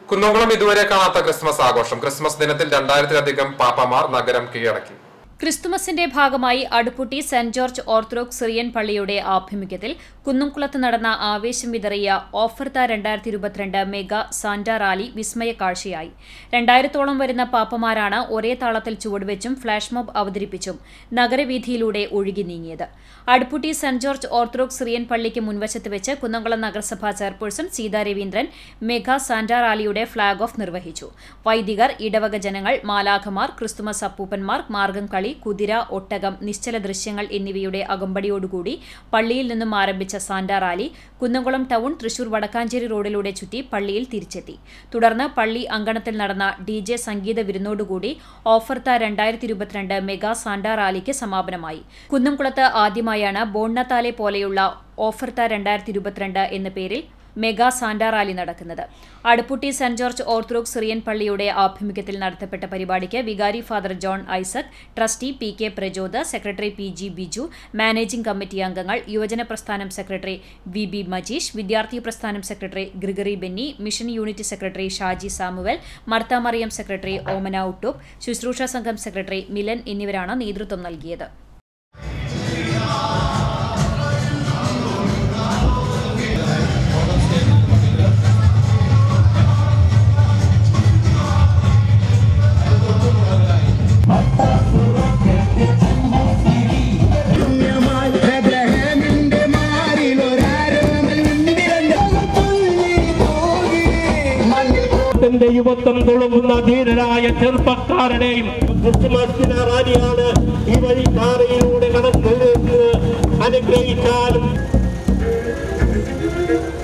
കുന്നംകുളം ഇതുവരെ കാണാത്ത ക്രിസ്മസ് ആഘോഷം. ക്രിസ്മസ് ദിനത്തിൽ 2000-ലധികം പാപ്പമാർ നഗരം കീഴടക്കി. ക്രിസ്തുമസിന്റെ ഭാഗമായി Aduputty saint George orthodox Syrian പള്ളിയുടെ ആഭിമുഖ്യത്തിൽ കുന്നംകുളത്ത് നടന്ന ആവേശം വിതറിയ ഓഫർത്ത 2022 മെഗാ സാന്റ റാലി വിസ്മയ കാഴ്ചയായി. 2000-ഓളം വരുന്ന പാപ്പമാരാണ് ഒരേ താളത്തിൽ ചുവടുവെച്ചും ഫ്ലാഷ് മോബ് അവതരിപ്പിച്ചും നഗരവീഥിയിലൂടെ ഒഴുകി നീങ്ങിയത്. Aduputty saint George orthodox Syrian പള്ളിക്ക് മുൻവശത്ത് വെച്ച് കുന്നംകുളം നഗരസഭാ chairperson Seetha Raveendran mega santa റാലിയുടെ ഫ്ളാഗ് ഓഫ് നിർവഹിച്ചു. വൈദികർ, ഇടവക ജനങ്ങൾ, മാലാഖമാർ, ക്രിസ്തുമസ് അപ്പൂപ്പന്മാർ, മാർഗം കളി, കുതിര, ഒട്ടകം, നിശ്ചല ദൃശ്യങ്ങൾ എന്നിവയുടെ അകമ്പടിയോടുകൂടി പള്ളിയിൽ നിന്നും ആരംഭിച്ച santa rally Kunnamkulam town Thrissur Vadakkanchery റോഡിലൂടെ ചുറ്റി പള്ളിയിൽ തിരിച്ചെത്തി. തുടർന്ന് പള്ളി അങ്കണത്തിൽ നടന്ന DJ സംഗീത വിരുന്നോടുകൂടി ഓഫർത്ത 2022 മെഗാ സാന്റ റാലിക്ക് സമാപനമായി. കുന്നംകുളത്ത് ആദ്യമായാണ് ബോണ്ണത്താലെ പോലെയുള്ള ഓഫർത്ത 2022 എന്ന പേരിൽ മെഗാ സാന്റ റാലി നടക്കുന്നത്. Aduputty saint George orthodox Syrian പള്ളിയുടെ ആഭിമുഖ്യത്തിൽ നടത്തപ്പെട്ട പരിപാടിക്ക് വികാരി father John Isaac, trustee PK Prajod, secretary PG Biju, managing committee അംഗങ്ങൾ, യുവജന പ്രസ്ഥാനം സെക്രട്ടറി VB മജീഷ്, വിദ്യാർത്ഥി പ്രസ്ഥാനം secretary Gregory Benny, mission unit secretary Shaji Samuel, Martha Mariam secretary Omana Uttoop, ശുശ്രൂഷ സംഘം സെക്രട്ടറി മിലൻ എന്നിവരാണ് നേതൃത്വം നൽകിയത്. യുവത്വം തുളുമ്പുന്ന ധീരരായ ചെറുപ്പക്കാരുടെയും ക്രിസ്തുമസ് റാലിയാണ് ഈ വഴിക്കാരയിലൂടെ കടന്നു അനുഗ്രഹിച്ചാലും